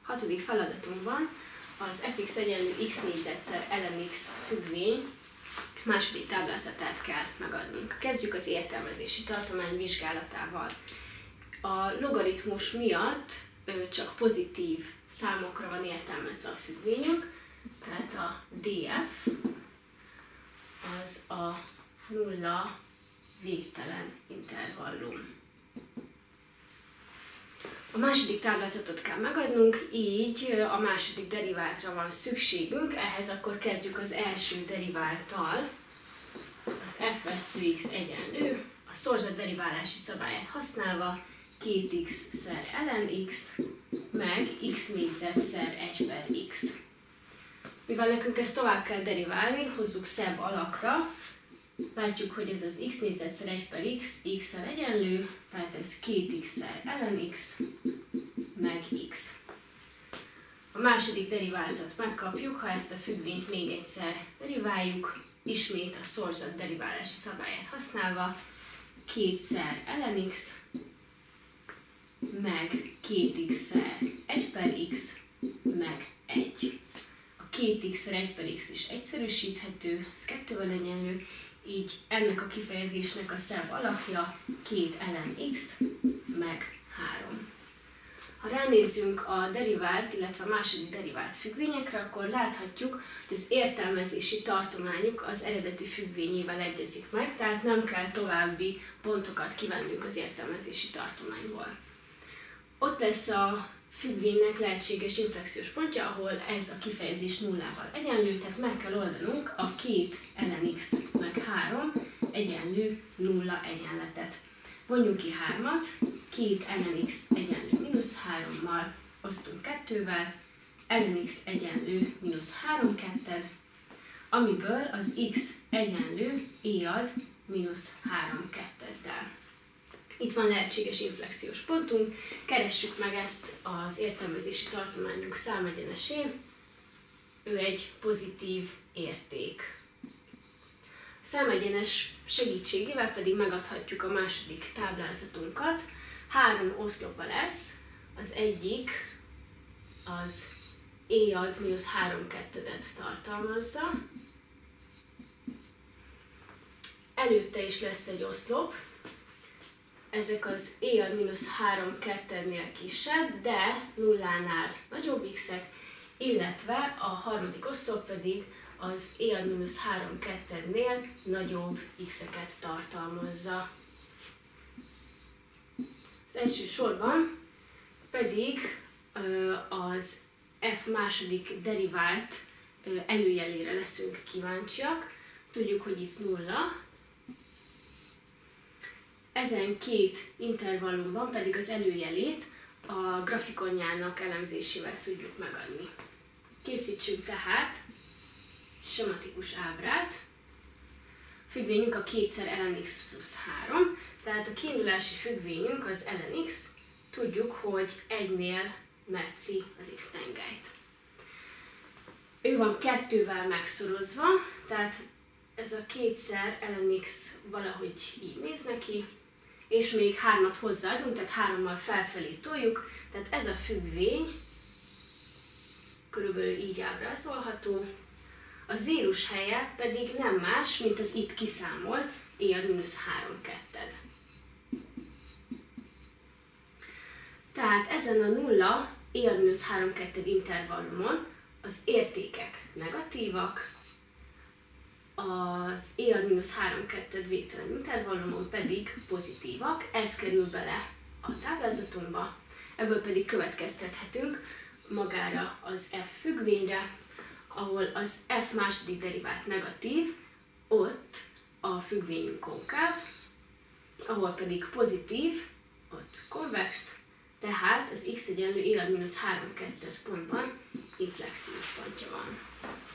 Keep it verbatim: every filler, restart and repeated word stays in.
Hatodik feladatunkban az fx egyenlő x négyzetszer lnx függvény második táblázatát kell megadnunk. Kezdjük az értelmezési tartomány vizsgálatával. A logaritmus miatt csak pozitív számokra van értelmezve a függvényünk, tehát a df az a nulla végtelen intervallum. A második táblázatot kell megadnunk, így a második deriváltra van szükségünk, ehhez akkor kezdjük az első deriválttal, az f vessző x egyenlő, a szorzat deriválási szabályát használva, két x-szer lnx, meg x négyzetszer egy per x. Mivel nekünk ezt tovább kell deriválni, hozzuk szebb alakra, látjuk, hogy ez az x négyzetszer egy per x, x-szel egyenlő, tehát ez két x-szer lnx, meg x. A második deriváltat megkapjuk, ha ezt a függvényt még egyszer deriváljuk, ismét a szorzat deriválási szabályát használva, kétszer lnx, meg két x-szer egy per x, meg egy. A két x-szer egy per x is egyszerűsíthető, ez kettővel egyenlő, így ennek a kifejezésnek a szebb alakja két lnx, meg három. Ha ránézzünk a derivált, illetve a második derivált függvényekre, akkor láthatjuk, hogy az értelmezési tartományuk az eredeti függvényével egyezik meg, tehát nem kell további pontokat kivennünk az értelmezési tartományból. Ott lesz a függvénynek lehetséges inflexiós pontja, ahol ez a kifejezés nullával egyenlő, tehát meg kell oldanunk a két lnx meg három egyenlő nulla egyenletet. Vonjunk ki hármat, két lnx egyenlő mínusz hárommal, osztunk kettővel, lnx egyenlő mínusz három ketted, amiből az x egyenlő éad mínusz három ketteddel. Itt van lehetséges inflexiós pontunk, keressük meg ezt az értelmezési tartományunk számegyenesén, ő egy pozitív érték. A számegyenes segítségével pedig megadhatjuk a második táblázatunkat. Három oszlopa lesz, az egyik az éad mínusz három kettedet tartalmazza, előtte is lesz egy oszlop, ezek az éad mínusz három kettednél kisebb, de nullánál nagyobb x-ek, illetve a harmadik oszlop pedig az éad mínusz három kettednél nagyobb x-eket tartalmazza. Az első sorban pedig az f második derivált előjelére leszünk kíváncsiak. Tudjuk, hogy itt nulla. Ezen két intervallumban pedig az előjelét a grafikonjának elemzésével tudjuk megadni. Készítsünk tehát sematikus ábrát. Függvényünk a kétszer lnx plusz három, tehát a kiindulási függvényünk az lnx, tudjuk, hogy egynél metszi az x-tengelyt. Ő van kettővel megszorozva, tehát ez a kétszer lnx valahogy így néz neki, és még hármat hozzáadunk, tehát hárommal felfelé toljuk, tehát ez a függvény körülbelül így ábrázolható. A zérus helye pedig nem más, mint az itt kiszámolt éad mínusz három ketted. Tehát ezen a nulla éad mínusz három ketted intervallumon az értékek negatívak, az éad mínusz három ketted végtelen intervallumon pedig pozitívak, ez kerül bele a táblázatunkba, ebből pedig következtethetünk magára az f függvényre, ahol az f második derivált negatív, ott a függvényünk konkáv, ahol pedig pozitív, ott konvex, tehát az x egyenlő éad mínusz három ketted pontban inflexiós pontja van.